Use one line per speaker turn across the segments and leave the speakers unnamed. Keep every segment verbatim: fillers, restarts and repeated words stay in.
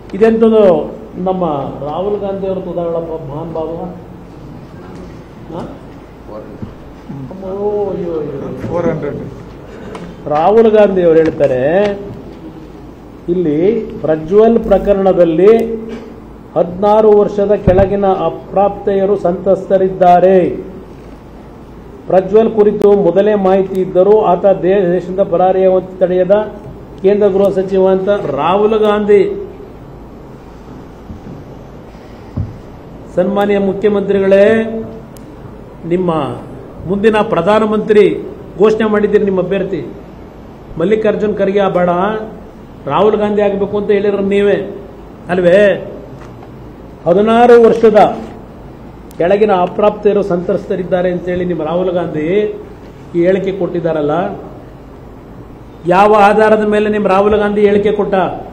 ಇದೆಂಥದ್ದು ನಮ್ಮ ರಾಹುಲ್ ಗಾಂಧಿ ಅವರು ತುದಾಗಳಪ್ಪ ಮಹಾನ್ ಭಾವ. ರಾಹುಲ್ ಗಾಂಧಿ ಅವರು ಹೇಳ್ತಾರೆ ಇಲ್ಲಿ ಪ್ರಜ್ವಲ್ ಪ್ರಕರಣದಲ್ಲಿ ಹದಿನಾರು ವರ್ಷದ ಕೆಳಗಿನ ಅಪ್ರಾಪ್ತೆಯರು ಸಂತ್ರಸ್ತರಿದ್ದಾರೆ. ಪ್ರಜ್ವಲ್ ಕುರಿತು ಮೊದಲೇ ಮಾಹಿತಿ ಇದ್ದರೂ ಆತ ದೇಶದಿಂದ ಪರಾರಿಯಾಗುವಂತೆ ತಡೆಯದ ಕೇಂದ್ರ ಗೃಹ ಸಚಿವ ಅಂತ ರಾಹುಲ್ ಗಾಂಧಿ. ಸನ್ಮಾನ್ಯ ಮುಖ್ಯಮಂತ್ರಿಗಳೇ, ನಿಮ್ಮ ಮುಂದಿನ ಪ್ರಧಾನಮಂತ್ರಿ ಘೋಷಣೆ ಮಾಡಿದ್ದೀರಿ, ನಿಮ್ಮ ಅಭ್ಯರ್ಥಿ ಮಲ್ಲಿಕಾರ್ಜುನ್ ಖರ್ಗೆ ಬೇಡ ರಾಹುಲ್ ಗಾಂಧಿ ಆಗಬೇಕು ಅಂತ ಹೇಳಿರೋ ನೀವೇ ಅಲ್ವೇ? ಹದಿನಾರು ವರ್ಷದ ಕೆಳಗಿನ ಅಪ್ರಾಪ್ತರು ಸಂತ್ರಸ್ತರಿದ್ದಾರೆ ಅಂತೇಳಿ ನಿಮ್ಮ ರಾಹುಲ್ ಗಾಂಧಿ ಈ ಹೇಳಿಕೆ ಕೊಟ್ಟಿದ್ದಾರಲ್ಲ, ಯಾವ ಆಧಾರದ ಮೇಲೆ ನಿಮ್ಮ ರಾಹುಲ್ ಗಾಂಧಿ ಹೇಳಿಕೆ ಕೊಟ್ಟ?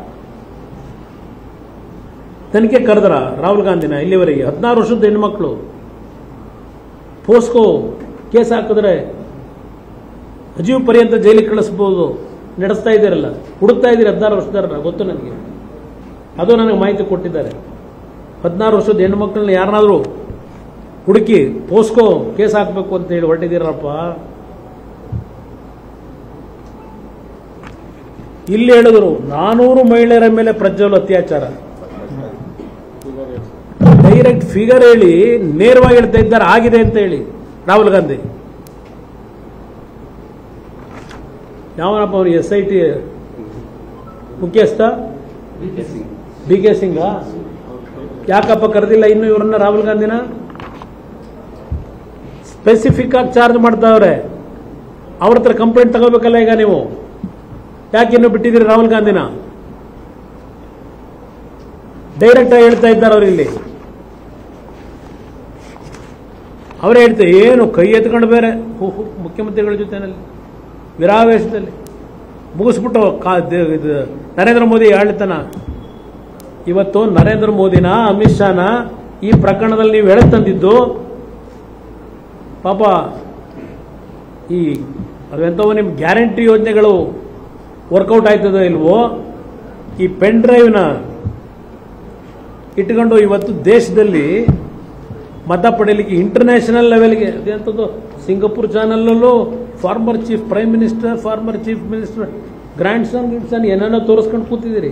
ತನಿಖೆ ಕರೆದ್ರ ರಾಹುಲ್ ಗಾಂಧಿನ? ಇಲ್ಲಿವರೆಗೆ ಹದಿನಾರು ವರ್ಷದ ಹೆಣ್ಮಕ್ಳು ಪೋಸ್ಕೋ ಕೇಸ್ ಹಾಕಿದ್ರೆ ಅಜೀವ ಪರ್ಯಂತ ಜೈಲಿಗೆ ಕಳಿಸ್ಬೋದು, ನಡೆಸ್ತಾ ಇದ್ದೀರಲ್ಲ, ಹುಡುಕ್ತಾ ಇದ್ದೀರಿ ಹದಿನಾರು ವರ್ಷದ, ಗೊತ್ತು ನನಗೆ, ಅದು ನನಗೆ ಮಾಹಿತಿ ಕೊಟ್ಟಿದ್ದಾರೆ. ಹದಿನಾರು ವರ್ಷದ ಹೆಣ್ಣು ಮಕ್ಕಳನ್ನ ಯಾರನ್ನಾದರೂ ಹುಡುಕಿ ಪೋಸ್ಕೋ ಕೇಸ್ ಹಾಕಬೇಕು ಅಂತ ಹೇಳಿ ಹೊರಟಿದ್ದೀರಪ್ಪ. ಇಲ್ಲಿ ಹೇಳಿದ್ರು ನಾನೂರು ಮಹಿಳೆಯರ ಮೇಲೆ ಪ್ರಜ್ವಲ್ ಅತ್ಯಾಚಾರ, ಡೈರೆಕ್ಟ್ ಫಿಗರ್ ಹೇಳಿ ನೇರವಾಗಿ ಹೇಳ್ತಾ ಇದ್ದಾರೆ ಆಗಿದೆ ಅಂತ ಹೇಳಿ ರಾಹುಲ್ ಗಾಂಧಿ. ಯಾವನಪ್ಪ ಅವರು? ಎಸ್ ಐ ಟಿ ಮುಖ್ಯಸ್ಥ ಬಿ ಕೆ ಸಿಂಗ. ಯಾಕಪ್ಪ ಕರೆದಿಲ್ಲ ಇನ್ನು ಇವರನ್ನ ರಾಹುಲ್ ಗಾಂಧಿನ? ಸ್ಪೆಸಿಫಿಕ್ ಆಗಿ ಚಾರ್ಜ್ ಮಾಡ್ತಾವ್ರೆ, ಅವ್ರ ಹತ್ರ ಕಂಪ್ಲೇಂಟ್ ತಗೋಬೇಕಲ್ಲ ಈಗ ನೀವು. ಯಾಕೆ ಇನ್ನು ಬಿಟ್ಟಿದ್ದೀರಿ ರಾಹುಲ್ ಗಾಂಧಿನ? ಡೈರೆಕ್ಟ್ ಆಗಿ ಹೇಳ್ತಾ ಇದ್ದಾರೆ ಅವರು. ಇಲ್ಲಿ ಅವರೇ ಹೇಳ್ತಾರೆ, ಏನು ಕೈ ಎತ್ಕೊಂಡು ಬೇರೆ ಮುಖ್ಯಮಂತ್ರಿಗಳ ಜೊತೆನಲ್ಲಿ ವಿರಾವೇಶದಲ್ಲಿ ಮುಗಿಸ್ಬಿಟ್ಟು ಇದು ನರೇಂದ್ರ ಮೋದಿ ಆಳ್ತನ. ಇವತ್ತು ನರೇಂದ್ರ ಮೋದಿನ ಅಮಿತ್ ಶಾನ ಈ ಪ್ರಕರಣದಲ್ಲಿ ನೀವು ಹೇಳಿ ತಂದಿದ್ದು ಪಾಪ. ಈ ಅವೆಂಥವು ನಿಮ್ಮ ಗ್ಯಾರಂಟಿ ಯೋಜನೆಗಳು ವರ್ಕೌಟ್ ಆಯ್ತದೋ ಇಲ್ವೋ, ಈ ಪೆನ್ ಡ್ರೈವ್ನ ಇಟ್ಕೊಂಡು ಇವತ್ತು ದೇಶದಲ್ಲಿ ಮತ ಪಡೆಯಲಿಕ್ಕೆ ಇಂಟರ್ನ್ಯಾಷನಲ್ ಲೆವೆಲ್ಗೆ ಅದೇಂಥದ್ದು ಸಿಂಗಪುರ್ ಚಾನಲ್ಲೂ former chief prime minister, former chief minister grandson ಗಿಡ್ ಸನ್ ಏನೇನೋ ತೋರಿಸ್ಕೊಂಡು ಕೂತಿದ್ದೀರಿ.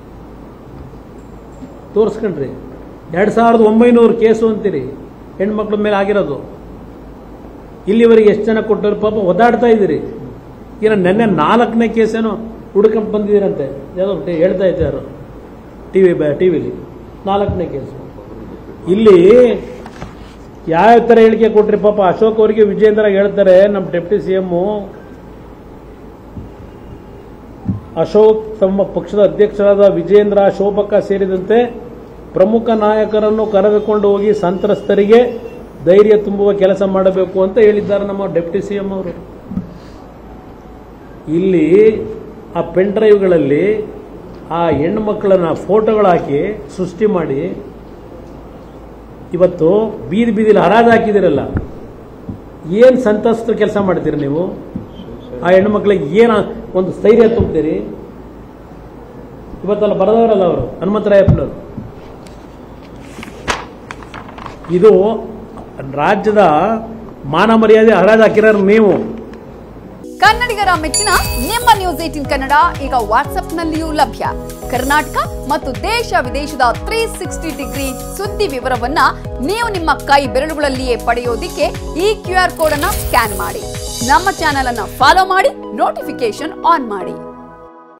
ತೋರಿಸ್ಕೊಂಡ್ರಿ ಎರಡು ಸಾವಿರದ ಒಂಬೈನೂರು ಕೇಸು ಅಂತೀರಿ ಹೆಣ್ಮಕ್ಳ ಮೇಲೆ ಆಗಿರೋದು. ಇಲ್ಲಿವರೆಗೆ ಎಷ್ಟು ಜನ ಕೊಟ್ಟರು ಪಾಪ ಒದಾಡ್ತಾ ಇದ್ದೀರಿ. ಈಗ ನೆನ್ನೆ ನಾಲ್ಕನೇ ಕೇಸೇನೋ ಹುಡ್ಕೊಂಡು ಬಂದಿದ್ದೀರಂತೆ, ಯಾವುದೋ ಹೇಳ್ತಾ ಇದ್ದಾರೆ ಟಿ ವಿ ಟಿ ವಿಲಿ ನಾಲ್ಕನೇ ಕೇಸು. ಇಲ್ಲಿ ಯಾವ ಥರ ಹೇಳಿಕೆ ಕೊಟ್ರಿ ಪಾಪ. ಅಶೋಕ್ ಅವರಿಗೆ ವಿಜೇಂದ್ರ ಹೇಳ್ತಾರೆ, ನಮ್ಮ ಡೆಪ್ಟಿ ಸಿ ಎಂ ಅಶೋಕ್ ತಮ್ಮ ಪಕ್ಷದ ಅಧ್ಯಕ್ಷರಾದ ವಿಜೇಂದ್ರ, ಶೋಭಕ್ಕ ಸೇರಿದಂತೆ ಪ್ರಮುಖ ನಾಯಕರನ್ನು ಕರೆದುಕೊಂಡು ಹೋಗಿ ಸಂತ್ರಸ್ತರಿಗೆ ಧೈರ್ಯ ತುಂಬುವ ಕೆಲಸ ಮಾಡಬೇಕು ಅಂತ ಹೇಳಿದ್ದಾರೆ ನಮ್ಮ ಡೆಪ್ಟಿ ಸಿ ಎಂ ಅವರು. ಇಲ್ಲಿ ಆ ಪೆನ್ ಡ್ರೈವ್ಗಳಲ್ಲಿ ಆ ಹೆಣ್ಣು ಮಕ್ಕಳನ್ನ ಫೋಟೋಗಳು ಹಾಕಿ ಸೃಷ್ಟಿ ಮಾಡಿ ಇವತ್ತು ಬೀದಿ ಬೀದಿಲಿ ಹರಾಜು ಹಾಕಿದಿರಲ್ಲ. ಏನು ಸಂತಸ್ತ ಕೆಲಸ ಮಾಡ್ತೀರಿ ನೀವು? ಆ ಹೆಣ್ಣು ಮಕ್ಕಳಿಗೆ ಏನು ಒಂದು ಸ್ಥೈರ್ಯ ತುಂಬ್ತೀರಿ? ಇವತ್ತಲ್ಲ ಬರೆದವರಲ್ಲ ಅವರು ಹನುಮಂತರಾಯಪ್ಪನವರು. ಇದು ರಾಜ್ಯದ ಮಾನ ಮರ್ಯಾದೆ ಹರಾಜು ಹಾಕಿರೋರು ನೀವು.
ಕನ್ನಡಿಗರ ಮೆಚ್ಚಿನ ನಿಮ್ಮ ನ್ಯೂಸ್ ಏಟೀನ್ ಕನ್ನಡ ಈಗ ವಾಟ್ಸ್ಆಪ್ನಲ್ಲಿಯೂ ಲಭ್ಯ. ಕರ್ನಾಟಕ ಮತ್ತು ದೇಶ ವಿದೇಶದ ತ್ರೀ ಸಿಕ್ಸ್ಟಿ ಡಿಗ್ರಿ ಸುದ್ದಿ ವಿವರವನ್ನ ನೀವು ನಿಮ್ಮ ಕೈ ಬೆರಳುಗಳಲ್ಲಿಯೇ ಪಡೆಯೋದಿಕ್ಕೆ ಈ ಕ್ಯೂ ಆರ್ ಕೋಡ್ ಅನ್ನ ಸ್ಕ್ಯಾನ್ ಮಾಡಿ. ನಮ್ಮ ಚಾನೆಲ್ ಅನ್ನ ಫಾಲೋ ಮಾಡಿ, ನೋಟಿಫಿಕೇಶನ್ ಆನ್ ಮಾಡಿ.